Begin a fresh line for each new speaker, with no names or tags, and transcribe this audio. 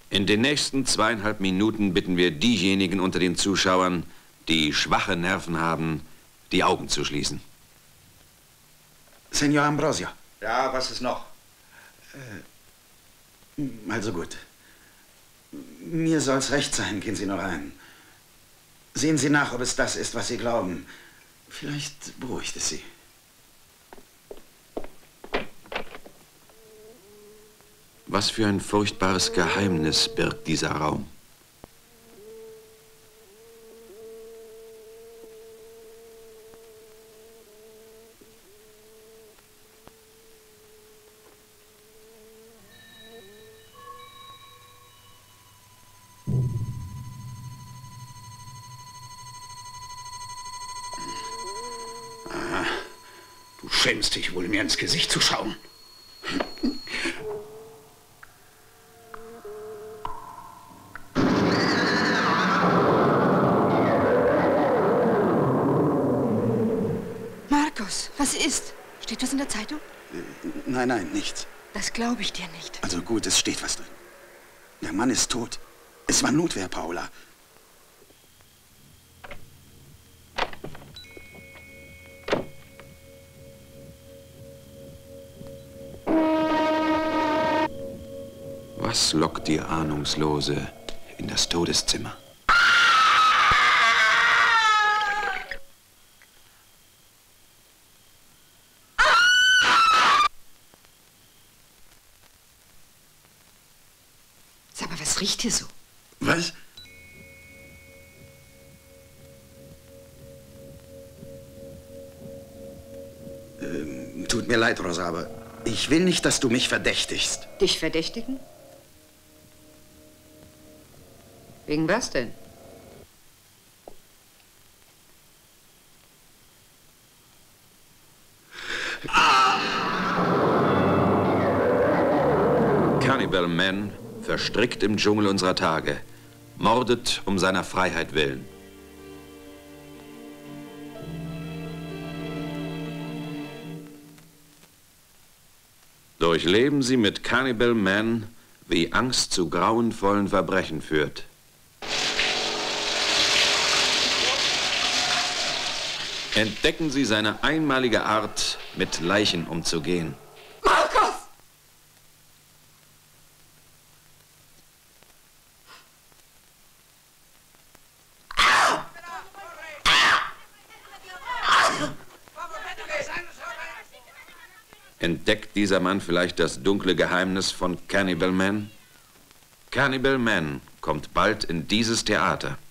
In den nächsten 2,5 Minuten bitten wir diejenigen unter den Zuschauern, die schwache Nerven haben, die Augen zu schließen.
Senor Ambrosio.
Ja, was ist noch?
Also gut. Mir soll's recht sein. Gehen Sie noch rein. Sehen Sie nach, ob es das ist, was Sie glauben. Vielleicht beruhigt es Sie.
Was für ein furchtbares Geheimnis birgt dieser Raum.
Du schämst dich wohl, mir ins Gesicht zu schauen.
Markus, was ist? Steht was in der Zeitung?
Nein, nein, nichts.
Das glaube ich dir nicht.
Also gut, es steht was drin. Der Mann ist tot. Es war Notwehr, Paula.
Was lockt die Ahnungslose in das Todeszimmer?
Sag mal, was riecht hier so?
Was? Tut mir leid, Rosa, aber ich will nicht, dass du mich verdächtigst.
Dich verdächtigen? Wegen was denn?
Cannibal Man, verstrickt im Dschungel unserer Tage, mordet um seiner Freiheit willen. Durchleben Sie mit Cannibal Man, wie Angst zu grauenvollen Verbrechen führt. Entdecken Sie seine einmalige Art, mit Leichen umzugehen.
Markus!
Entdeckt dieser Mann vielleicht das dunkle Geheimnis von Cannibal Man? Cannibal Man kommt bald in dieses Theater.